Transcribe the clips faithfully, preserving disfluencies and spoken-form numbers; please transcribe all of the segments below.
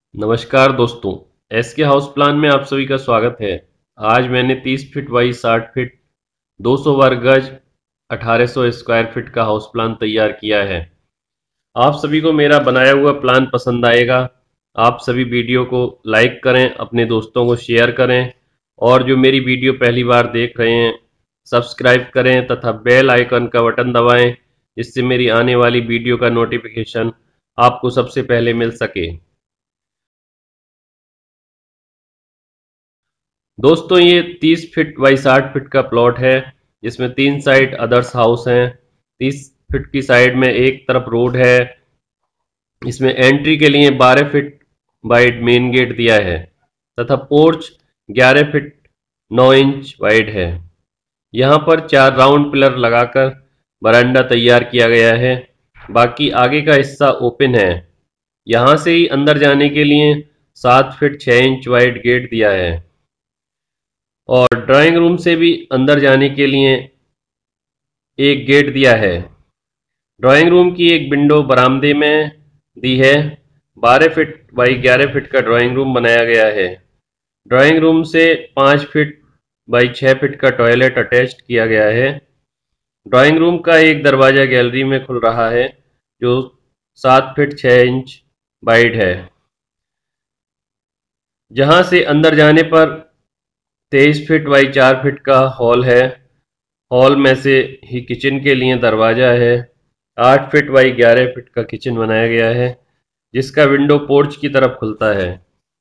नमस्कार दोस्तों, एस के हाउस प्लान में आप सभी का स्वागत है। आज मैंने तीस फीट बाई साठ फीट दो सौ वर्ग गज अठारह सौ स्क्वायर फीट का हाउस प्लान तैयार किया है। आप सभी को मेरा बनाया हुआ प्लान पसंद आएगा। आप सभी वीडियो को लाइक करें, अपने दोस्तों को शेयर करें और जो मेरी वीडियो पहली बार देख रहे हैं सब्सक्राइब करें तथा बेल आइकन का बटन दबाएं, जिससे मेरी आने वाली वीडियो का नोटिफिकेशन आपको सबसे पहले मिल सके। दोस्तों, ये तीस फीट बाई साठ फीट का प्लॉट है, जिसमें तीन साइड अदर्स हाउस हैं। तीस फीट की साइड में एक तरफ रोड है। इसमें एंट्री के लिए बारह फीट वाइड मेन गेट दिया है तथा पोर्च ग्यारह फीट नौ इंच वाइड है। यहाँ पर चार राउंड पिलर लगाकर बरामदा तैयार किया गया है। बाकी आगे का हिस्सा ओपन है। यहाँ से ही अंदर जाने के लिए सात फीट छः इंच वाइड गेट दिया है और ड्राइंग रूम से भी अंदर जाने के लिए एक गेट दिया है। ड्राइंग रूम की एक विंडो बरामदे में दी है। बारह फीट बाई ग्यारह फीट का ड्राइंग रूम बनाया गया है। ड्राइंग रूम से पाँच फीट बाई छः फीट का टॉयलेट अटैच्ड किया गया है। ड्राइंग रूम का एक दरवाज़ा गैलरी में खुल रहा है, जो सात फीट छः इंच वाइड है। जहाँ से अंदर जाने पर तेईस फीट बाई चार फीट का हॉल है। हॉल में से ही किचन के लिए दरवाज़ा है। आठ फीट बाई ग्यारह फीट का किचन बनाया गया है, जिसका विंडो पोर्च की तरफ खुलता है।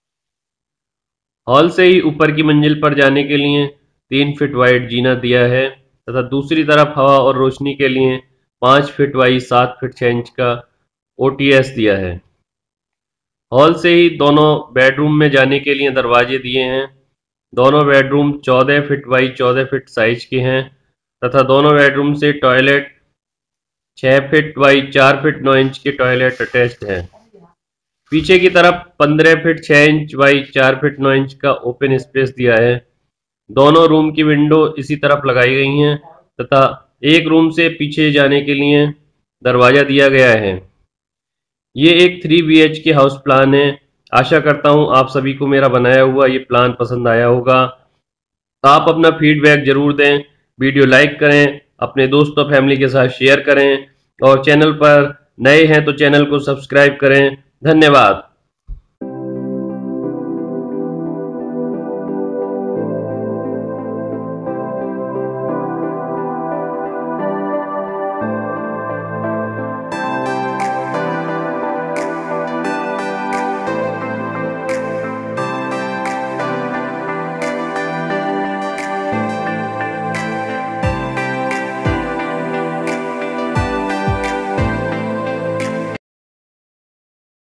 हॉल से ही ऊपर की मंजिल पर जाने के लिए तीन फीट वाइड जीना दिया है तथा दूसरी तरफ हवा और रोशनी के लिए पाँच फीट बाई सात फीट छः इंच का ओ टी एस दिया है। हॉल से ही दोनों बेडरूम में जाने के लिए दरवाजे दिए हैं। दोनों बेडरूम चौदह फीट बाई चौदह फीट साइज के हैं तथा दोनों बेडरूम से टॉयलेट छः फीट बाई चार फीट नौ इंच के टॉयलेट अटैच्ड है। पीछे की तरफ पंद्रह फीट छः इंच बाई चार फीट नौ इंच का ओपन स्पेस दिया है। दोनों रूम की विंडो इसी तरफ लगाई गई हैं तथा एक रूम से पीछे जाने के लिए दरवाज़ा दिया गया है। ये एक थ्री बी एच के हाउस प्लान है। आशा करता हूँ आप सभी को मेरा बनाया हुआ ये प्लान पसंद आया होगा। आप अपना फीडबैक ज़रूर दें, वीडियो लाइक करें, अपने दोस्तों फैमिली के साथ शेयर करें और चैनल पर नए हैं तो चैनल को सब्सक्राइब करें। धन्यवाद।